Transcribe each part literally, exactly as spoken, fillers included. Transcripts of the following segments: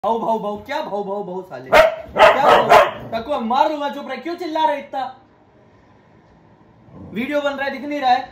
भाऊ भाऊ भाऊ क्या भाऊ भाऊ भाऊ साले क्या भाऊ टक्कू मार दूंगा। चुप रहे, क्यों चिल्ला रहे इतना? वीडियो बन रहा है, दिख नहीं रहा है?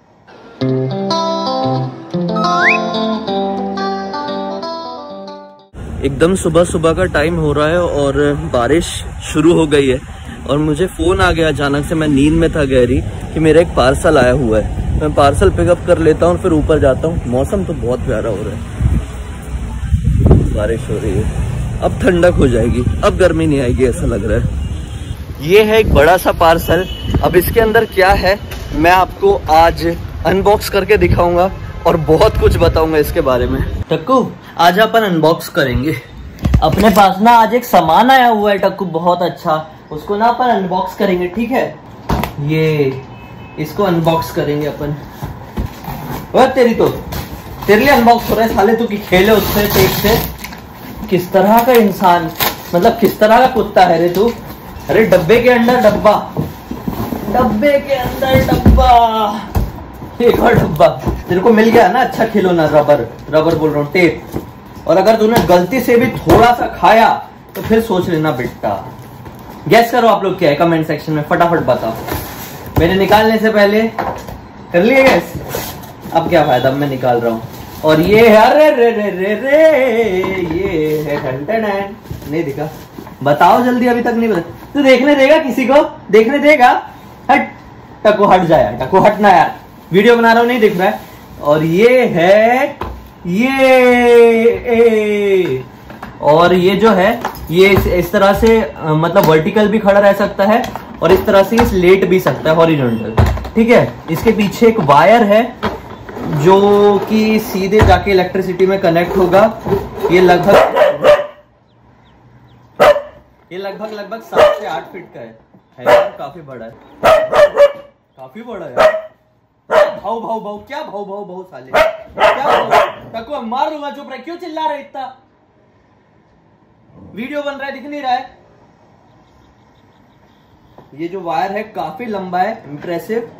एकदम सुबह सुबह का टाइम हो रहा है और बारिश शुरू हो गई है और मुझे फोन आ गया अचानक से। मैं नींद में था गहरी कि मेरा एक पार्सल आया हुआ है। मैं पार्सल पिकअप कर लेता हूँ फिर ऊपर जाता हूँ। मौसम तो बहुत प्यारा हो रहा है, बारिश हो रही है। अब ठंडक हो जाएगी, अब गर्मी नहीं आएगी ऐसा लग रहा है। ये है एक बड़ा सा पार्सल। अब इसके अंदर क्या है मैं आपको आज अनबॉक्स करके दिखाऊंगा और बहुत कुछ बताऊंगा इसके बारे में। टक्कू आज अपन अनबॉक्स करेंगे। अपने पास ना आज एक सामान आया हुआ है टक्कू, बहुत अच्छा। उसको ना अपन अनबॉक्स करेंगे, ठीक है? ये इसको अनबॉक्स करेंगे अपन। वो तेरी तो तेरे लिए अनबॉक्स हो रहा है साले, तू की खेले उससे टेक से। किस तरह का इंसान, मतलब किस तरह का कुत्ता है रे तू। अरे डब्बे के अंदर डब्बा, डब्बे के अंदर डब्बा, एक और डब्बा तेरे को मिल गया ना। अच्छा खिलौना, रबर रबर बोल रहा हूँ, टेप। और अगर तूने गलती से भी थोड़ा सा खाया तो फिर सोच लेना बेटा। गैस करो आप लोग क्या है कमेंट सेक्शन में, फटाफट बताओ। मेरे निकालने से पहले कर लिए गैस? अब क्या फायदा, मैं निकाल रहा हूँ। और ये है, अरे रे रे रे रे, ये है ठंडन। नहीं दिखा? बताओ जल्दी, अभी तक नहीं बता। तू देखने देगा किसी को? देखने देगा? हट टक्कू, हट जा यार टक्कू, हटना यार, वीडियो बना रहा हूँ, नहीं दिख रहा है। और ये है ये ए, और ये जो है ये इस, इस तरह से मतलब वर्टिकल भी खड़ा रह सकता है और इस तरह से इस लेट भी सकता है, हॉरिजॉन्टल, ठीक है? इसके पीछे एक वायर है जो कि सीधे जाके इलेक्ट्रिसिटी में कनेक्ट होगा। ये लगभग ये लगभग लगभग सात से आठ फीट का है, है यार, काफी बड़ा है, काफी बड़ा है। भाऊ भाऊ भाऊ क्या भाऊ भाऊ भाऊ साले क्या भाऊ टक्कू मार दूंगा। चुप रहे, क्यों चिल्ला रहे इतना? वीडियो बन रहा है, दिख नहीं रहा है? ये जो वायर है काफी लंबा है, इंप्रेसिव।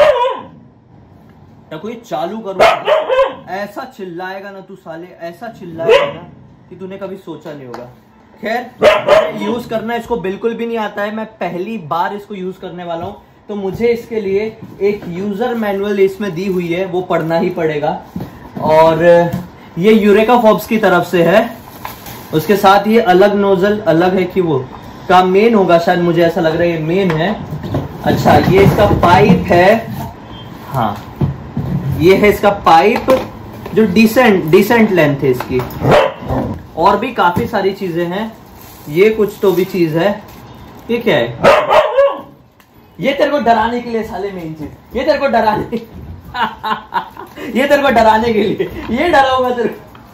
टक्कू ये चालू करूंगा, ऐसा चिल्लाएगा ना तू साले, ऐसा चिल्लाएगा ना कि तूने कभी सोचा नहीं होगा। खैर यूज करना इसको बिल्कुल भी नहीं आता है, मैं पहली बार इसको यूज करने वाला हूं, तो मुझे इसके लिए एक यूजर मैनुअल इसमें दी हुई है, वो पढ़ना ही पड़ेगा। और ये यूरेका फॉर्ब्स की तरफ से है। उसके साथ ये अलग नोजल अलग है कि वो का मेन होगा शायद, मुझे ऐसा लग रहा है ये मेन है। अच्छा ये इसका पाइप है, हाँ ये है इसका पाइप जो डिसेंट डिसेंट लेंथ है इसकी। और भी काफी सारी चीजें हैं। ये कुछ तो भी चीज है, ये क्या है? ये तेरे को डराने के लिए साले मेन चीज, ये तेरे को डराने ये तेरे को डराने के लिए, ये डराऊंगा तेरे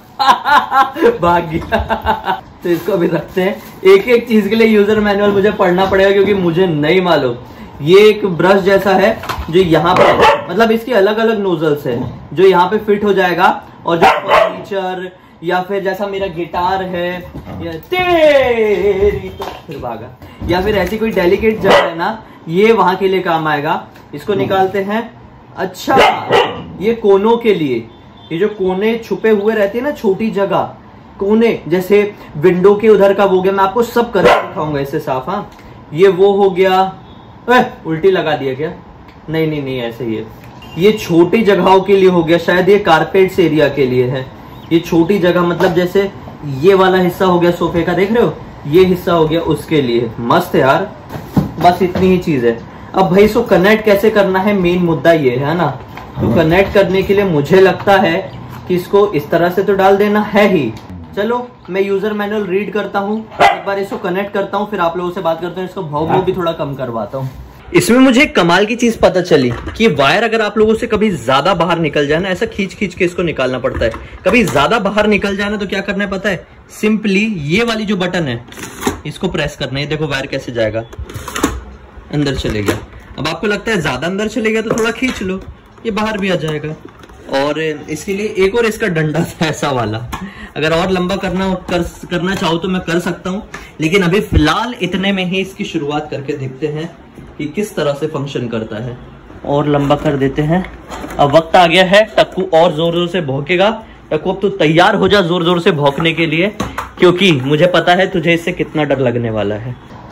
को भाग गया। तो इसको भी रखते हैं। एक एक चीज के लिए यूजर मैनुअल मुझे पढ़ना पड़ेगा क्योंकि मुझे नहीं मालूम। ये एक ब्रश जैसा है जो यहाँ पे, मतलब इसकी अलग अलग नोजल्स है जो यहाँ पे फिट हो जाएगा। और जो फर्नीचर या फिर जैसा मेरा गिटार है या तेरी तो फिर भागा, या फिर ऐसी कोई डेलिकेट जगह है ना, ये वहां के लिए काम आएगा। इसको निकालते हैं। अच्छा ये कोनों के लिए, ये जो कोने छुपे हुए रहते हैं ना, छोटी जगह कोने, जैसे विंडो के उधर का हो गया, मैं आपको सब करके दिखाऊंगा इससे साफ। हाँ ये वो हो गया। ए, उल्टी लगा दिया क्या? नहीं नहीं नहीं ऐसे ही है। ये छोटी जगहों के लिए हो गया, शायद ये कारपेट्स एरिया के लिए है। ये छोटी जगह मतलब जैसे ये वाला हिस्सा हो गया सोफे का, देख रहे हो, ये हिस्सा हो गया उसके लिए। मस्त है यार, बस इतनी ही चीज है। अब भाई इसको कनेक्ट कैसे करना है, मेन मुद्दा ये है ना। तो कनेक्ट करने के लिए मुझे लगता है कि इसको इस तरह से तो डाल देना है ही। चलो मैं यूजर मैनुअल रीड करता हूँ, एक बार इसको कनेक्ट करता हूँ, फिर आप लोगों से बात करते हैं। इसको भाव भाव भी थोड़ा कम करवाता हूँ। इसमें मुझे एक कमाल की चीज पता चली कि वायर अगर आप लोगों से कभी ज्यादा बाहर निकल जाए ना, ऐसा खींच खींच के इसको निकालना पड़ता है। कभी ज्यादा बाहर निकल जाए ना तो क्या करना है पता है? सिंपली ये वाली जो बटन है इसको प्रेस करना है। देखो वायर कैसे जाएगा, अंदर चले गया। अब आपको लगता है ज्यादा अंदर चले गया तो थोड़ा खींच लो, ये बाहर भी आ जाएगा। और इसके लिए एक और इसका डंडा था ऐसा वाला, अगर और लंबा करना कर, करना चाहो तो मैं कर सकता हूँ, लेकिन अभी फिलहाल इतने में ही इसकी शुरुआत करके देखते हैं कि किस तरह से फंक्शन करता है। और लंबा कर देते हैं। अब वक्त आ गया है, टक्कू और जोर जोर से भौंकेगा। टक्कू अब तू तैयार हो जा जोर जोर से भौंकने के लिए। क्योंकि मुझे पता है तुझे इससे कितना डर लगने वाला है।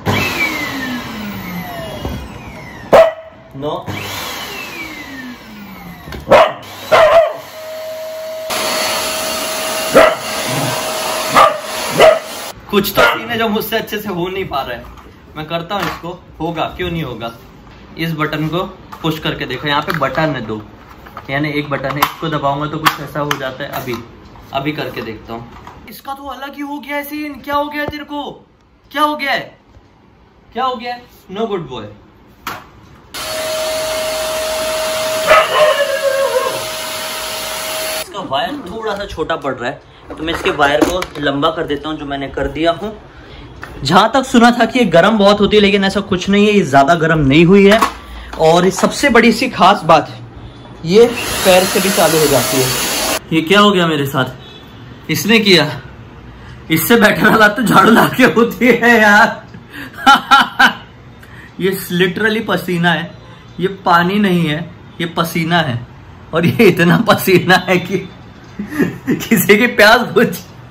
नो कुछ तो सीन है जो मुझसे अच्छे से हो नहीं पा रहा है। मैं करता हूँ इसको, होगा क्यों नहीं होगा। इस बटन को पुश करके देखो, यहाँ पे बटन है दो, यानी एक बटन है, इसको दबाऊंगा तो कुछ ऐसा हो जाता है। अभी अभी करके देखता हूँ। इसका तो अलग ही हो गया है सीन। क्या हो गया है तेरे को? क्या हो गया है? क्या हो गया है? No good boy. इसका वायर थोड़ा सा छोटा पड़ रहा है, तो मैं इसके वायर को लंबा कर देता हूँ, जो मैंने कर दिया हूँ। जहां तक सुना था कि ये गर्म बहुत होती है, लेकिन ऐसा कुछ नहीं है, ये ज्यादा गर्म नहीं हुई है। और सबसे बड़ी सी खास बात, ये पैर से भी चालू हो जाती है। ये क्या हो गया मेरे साथ? इसने किया। इससे बेटर हालात तो झाड़ू ला के होती है यार। ये लिटरली पसीना है, ये पानी नहीं है, ये पसीना है। और ये इतना पसीना है कि किसी की प्यास बुझ।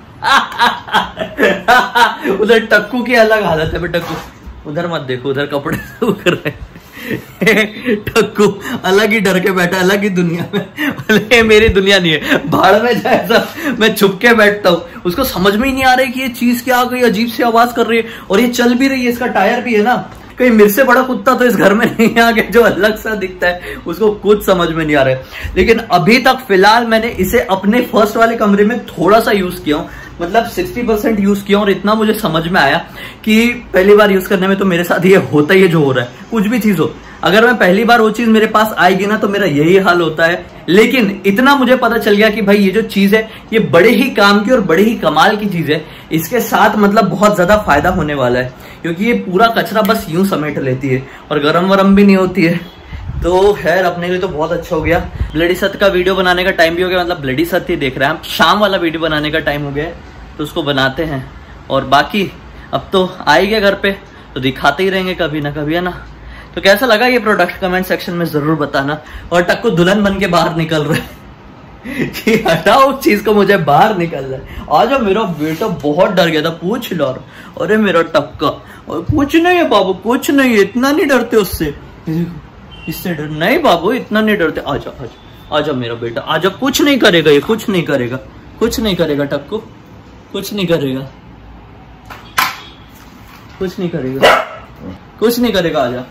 उधर टक्कू की अलग हालत है। टक्कू उधर मत देखो, उधर कपड़े सूख रहे। टक्कू अलग ही डर के बैठा, अलग ही दुनिया में। ये मेरी दुनिया नहीं है, भाड़ में जैसा मैं छुप के बैठता हूँ। उसको समझ में ही नहीं आ रही कि ये चीज क्या आ गई, अजीब सी आवाज कर रही है और ये चल भी रही है। इसका टायर भी है ना, कहीं मेरे से बड़ा कुत्ता तो इस घर में नहीं आ गया जो अलग सा दिखता है। उसको कुछ समझ में नहीं आ रहा है। लेकिन अभी तक फिलहाल मैंने इसे अपने फर्स्ट वाले कमरे में थोड़ा सा यूज किया हूँ, मतलब साठ परसेंट यूज किया। और इतना मुझे समझ में आया कि पहली बार यूज करने में तो मेरे साथ ये होता ही है, जो हो रहा है कुछ भी चीज हो। अगर मैं पहली बार वो चीज मेरे पास आएगी ना, तो मेरा यही हाल होता है। लेकिन इतना मुझे पता चल गया कि भाई ये जो चीज है, ये बड़े ही काम की और बड़े ही कमाल की चीज है। इसके साथ मतलब बहुत ज्यादा फायदा होने वाला है, क्योंकि ये पूरा कचरा बस यूं समेट लेती है और गरम वरम भी नहीं होती है। तो खैर अपने लिए तो बहुत अच्छा हो गया। ब्लडी सत्य का वीडियो बनाने का टाइम भी हो गया, मतलब ब्लडी सत्य ही देख रहे हैं हम। शाम वाला वीडियो बनाने का टाइम हो गया, तो उसको बनाते हैं। और बाकी अब तो आएंगे घर पे, तो दिखाते ही रहेंगे कभी ना कभी, है ना। तो कैसा लगा ये प्रोडक्ट कमेंट सेक्शन में जरूर बताना। और टक्कू दुल्हन बन के बाहर निकल रहा है कि हटाओ उस चीज को, मुझे बाहर निकल रहा है। आज मेरा बेटा बहुत डर गया था, पूछ लो। अरे मेरा टक्का, और कुछ नहीं है बाबू, कुछ नहीं है, इतना नहीं डरते उससे, इससे डर नहीं बाबू, इतना नहीं डरते। आजा आजा आजा मेरा बेटा, आजा। कुछ नहीं करेगा ये, कुछ नहीं करेगा, कुछ नहीं करेगा टक्कू, कुछ नहीं करेगा, कुछ नहीं करेगा, कुछ नहीं करेगा। आजा।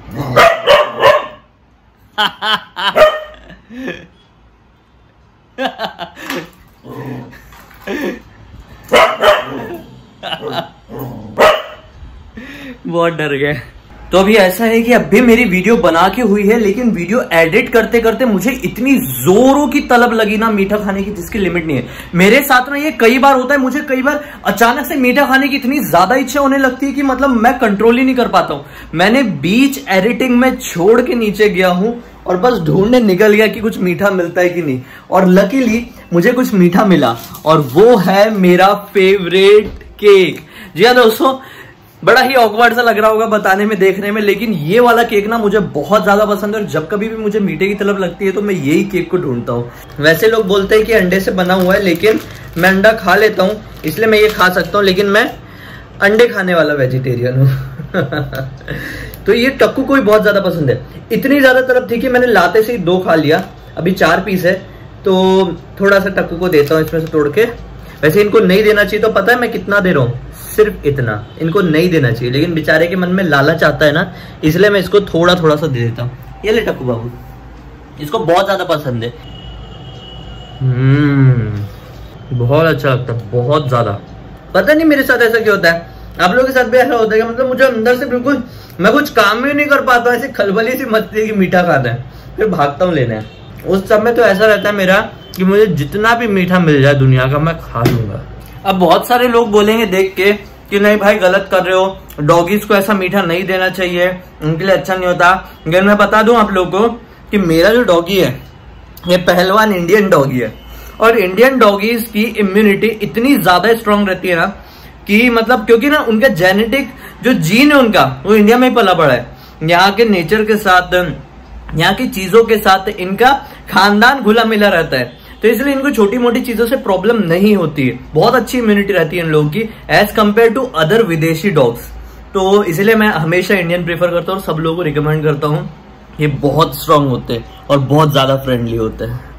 बहुत डर गए। तो अभी ऐसा है कि अभी मेरी वीडियो बना के हुई है, लेकिन वीडियो एडिट करते करते मुझे इतनी जोरों की तलब लगी ना मीठा खाने की, जिसकी लिमिट नहीं है। मेरे साथ ना ये कई बार होता है, मुझे कई बार अचानक से मीठा खाने की इतनी ज्यादा इच्छा होने लगती है कि मतलब मैं कंट्रोल ही नहीं कर पाता हूँ। मैंने बीच एडिटिंग में छोड़ के नीचे गया हूँ और बस ढूंढने निकल गया कि कुछ मीठा मिलता है कि नहीं। और लकीली मुझे कुछ मीठा मिला, और वो है मेरा फेवरेट केक। जी हाँ दोस्तों, बड़ा ही ऑकवर्ड सा लग रहा होगा बताने में, देखने में, लेकिन ये वाला केक ना मुझे बहुत ज्यादा पसंद है। और जब कभी भी मुझे मीठे की तलब लगती है तो मैं यही केक को ढूंढता हूँ। वैसे लोग बोलते हैं कि अंडे से बना हुआ है, लेकिन मैं अंडा खा लेता हूँ, इसलिए मैं ये खा सकता हूँ, लेकिन मैं अंडे खाने वाला वेजिटेरियन हूँ। तो ये टक्कू को भी बहुत ज्यादा पसंद है। इतनी ज्यादा तलब थी कि मैंने लाते से ही दो खा लिया। अभी चार पीस है, तो थोड़ा सा टक्कू को देता हूँ इसमें से तोड़ के। वैसे इनको नहीं देना चाहिए, तो पता है मैं कितना दे रहा हूँ, सिर्फ इतना। इनको नहीं देना चाहिए, लेकिन बेचारे के मन में लालच आता है ना, इसलिए मैं इसको थोड़ा थोड़ा सा दे देता हूँ। ये ले टक्कू बाबू, इसको बहुत ज्यादा पसंद है। हम्म बहुत अच्छा लगता है, बहुत ज्यादा। पता नहीं मेरे साथ ऐसा क्यों होता है, आप लोगों के साथ भी ऐसा होता है। मतलब मुझे अंदर से बिल्कुल, मैं कुछ काम ही नहीं कर पाता, ऐसी खलबली सी मचती है कि मीठा खाना है, फिर भागता हूँ लेने। उस समय तो ऐसा रहता है मेरा कि मुझे जितना भी मीठा मिल जाए दुनिया का, मैं खा लूंगा। अब बहुत सारे लोग बोलेंगे देख के कि नहीं भाई गलत कर रहे हो, डॉगीज को ऐसा मीठा नहीं देना चाहिए, उनके लिए अच्छा नहीं होता। लेकिन मैं बता दूं आप लोगों को कि मेरा जो डॉगी है, ये पहलवान इंडियन डॉगी है। और इंडियन डॉगीज की इम्यूनिटी इतनी ज्यादा स्ट्रांग रहती है ना, कि मतलब क्योंकि ना उनका जेनेटिक जो जीन है उनका, वो इंडिया में ही पला पड़ा है। यहाँ के नेचर के साथ, यहाँ की चीजों के साथ इनका खानदान घुला मिला रहता है। तो इसलिए इनको छोटी मोटी चीजों से प्रॉब्लम नहीं होती है, बहुत अच्छी इम्यूनिटी रहती है इन लोगों की एज कम्पेयर टू अदर विदेशी डॉग्स। तो इसलिए मैं हमेशा इंडियन प्रेफर करता हूँ और सब लोगों को रिकमेंड करता हूँ। ये बहुत स्ट्रांग होते हैं और बहुत ज्यादा फ्रेंडली होते हैं।